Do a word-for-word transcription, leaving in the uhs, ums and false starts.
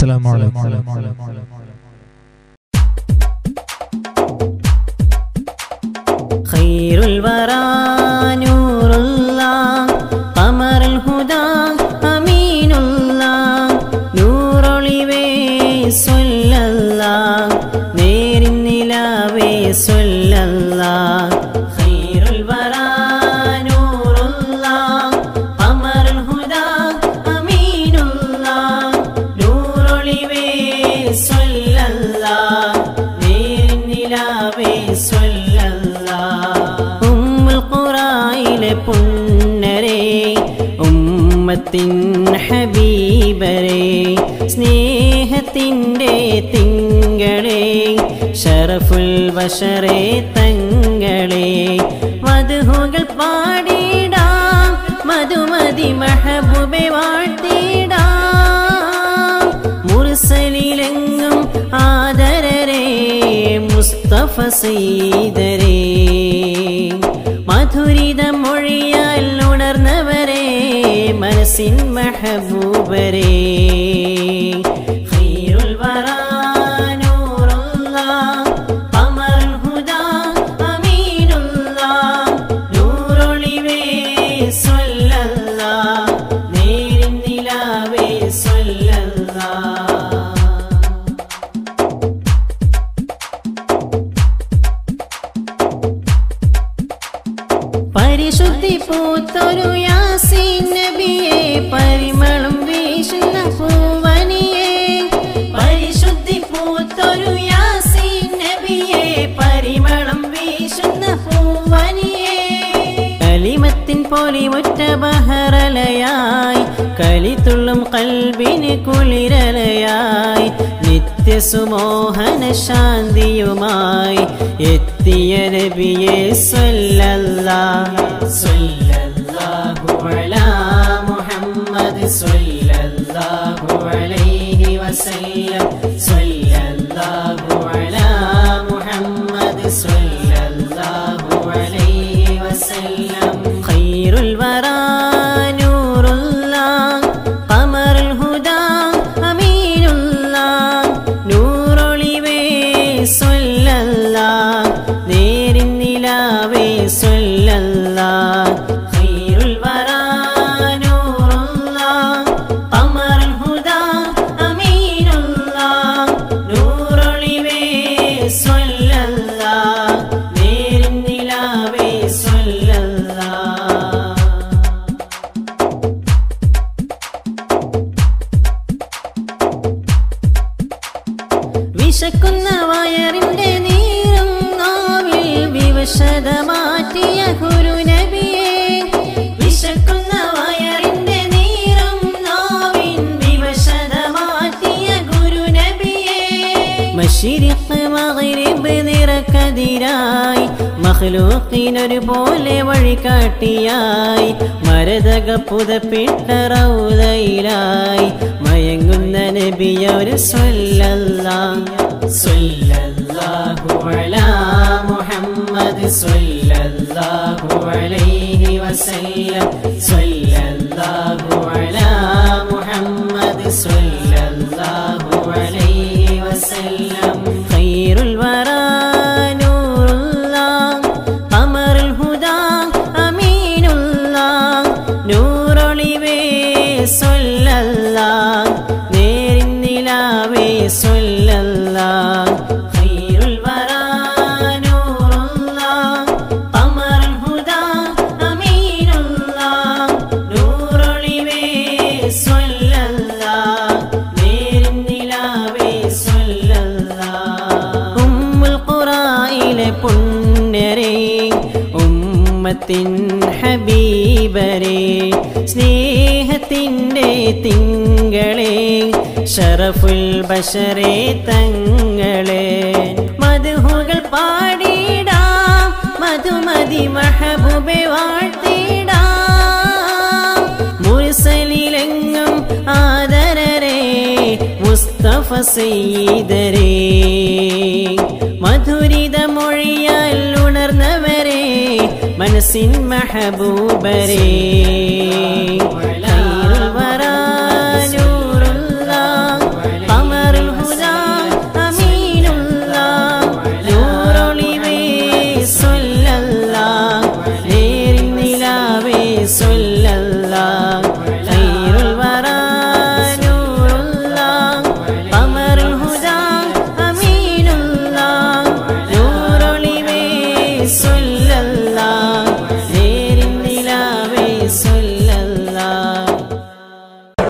അസ്സലാമു അലൈക്കും. ഖൈറുൽ വറാ നൂറുല്ലാഹ് ഖമറുൽ ഹുദാ അമീനുല്ലാഹ് നൂറൊളിവേ സ്വല്ലല്ലാഹ് നേരിൻ നിലാവേ സ്വല്ലല്ലാഹ് ഖൈറുൽ വറാ നൂറുല്ലാഹ് ഖമറുൽ ഹുദാ അമീനുല്ലാഹ് നൂറൊളിവേ സ്വല്ലല്ലാഹ് നേരിൻ നിലാവേ സ്വല്ലല്ലാഹ് ഉമ്മുൽ ഖുറായിലെ പുന്നരേ ഉമ്മത്തിൻ ഹബീബരേ സ്നേഹത്തിൻ്റെ തിങ്കളേ ശറഫുൽ ബശറേ തങ്ങളേ മദ്ഹുകൾ പാടിടാം മധുമതി മഹബൂബെ വാഴ്ത്തിടാം മുർസലിലെങ്ങും ആദരരേ മുസ്തഫ സയ്യിദരേ മധുരിത മൊഴിയാൽ ഉണർന്നവരേ മനസ്സിൻ മഹബൂബരേ ഖൈറുൽ വറാ നൂറുല്ലാഹ് ഖമറുൽ ഹുദാ അമീനുല്ലാഹ് നൂറൊളിവേ സ്വല്ലല്ലാഹ് നേരിൻ നിലാവേ സ്വല്ലല്ലാഹ് പരിശുദ്ധി പൂത്തൊരു യാസീൻ നബിയെ പരിമളം വീശുന്ന പൂവനിയെ പരിശുദ്ധി പൂത്തൊരു യാസീൻ നബിയെ പരിമളം വീശുന്ന പൂവനിയെ കലിമത്തിൻ പൊലിമുറ്റ ബഹറലയായി കളിത്തുള്ളും കൽബിന് കുളിരലയായി നിത്യസുമോഹന ശാന്തിയുമായി എത്തിയ നബിയെ സ്വല്ലല്ലാഹു സ്വല്ലല്ലാഹു അലാ മുഹമ്മദ് സ്വല്ലല്ലാഹു അലൈഹി വസല്ലം സ്വല്ലല്ലാഹു അലാ മുഹമ്മദ് സ്വല്ലല്ലാഹു അലൈഹി വസല്ലം ഖൈറുൽ വറാ നൂറുല്ലാഹ് ഖമറുൽ ഹുദാ അമീനുല്ലാഹ് നൂറൊളിവേ സ്വല്ലല്ലാഹ് നേരിൻ നിലാവേ സ്വല്ലല്ലാഹ് ഖൈറുൽ വറാ നൂറുല്ലാഹ് ഖമറുൽ ഹുദാ അമീനുല്ലാഹ് നൂറൊളിവേ സ്വല്ലല്ലാഹ് നേരിൻ നിലാവേ സ്വല്ലല്ലാഹ് വിശക്കുന്ന വയറിന്റെ നീരും നാവിൽ വിവശത മാറ്റിയ ഗുരുനബിയെ വിശക്കുന്ന വയറിന്റെ നീരും നാവിൻ വിവശത മാറ്റിയ ഗുരുനബിയെ മശ്രിഖ് മഗ്രിബ് നിറക്കതിരായി മഖ്ലൂഖിനൊരു പോലെ വഴികാട്ടിയായി മരതക പുതപ്പിട്ട റൗദയിലായി മയങ്ങുന്ന നബിയൊരു സ്വല്ലല്ലാഹു സ്വല്ലല്ലാഹു അലാ മുഹമ്മദ് സ്വല്ലല്ലാഹു അലൈഹി വസല്ലം സ്വല്ലല്ലാഹു അലാ മുഹമ്മദ് സ്വല്ലല്ലാഹു അലൈഹി വസല്ലം ഖൈറുൽ വറാ നൂറുല്ലാഹ് ഖമറുൽ ഹുദാ അമീനുല്ലാഹ് നൂറൊളിവേ സ്വല്ലല്ലാഹ് നേരിൻ നിലാവേ സ്വല്ലല്ലാഹ് ഖൈറുൽ വറാ നൂറുല്ലാഹ് ഖമറുൽ ഹുദാ അമീനുല്ലാഹ് നൂറൊളിവേ സ്വല്ലല്ലാഹ് നേരിൻ നിലാവേ സ്വല്ലല്ലാഹ് ഉമ്മുൽ ഖുറായിലെ പുന്നരേ ഉമ്മത്തിൻ ഹബീബരേ സ്നേഹത്തിൻ്റെ തിങ്കളേ ശറഫുൽ ബശറേ തങ്ങളേ മദ്ഹുകൾ പാടിടാം മധുമതി മഹബൂബെ വാഴ്ത്തിടാം മുർസലിലെങ്ങും ആദരരേ മുസ്തഫ സയ്യിദരേ മധുരിത മൊഴിയാൽ ഉണർന്നവരേ മനസ്സിൻ മഹബൂബരേ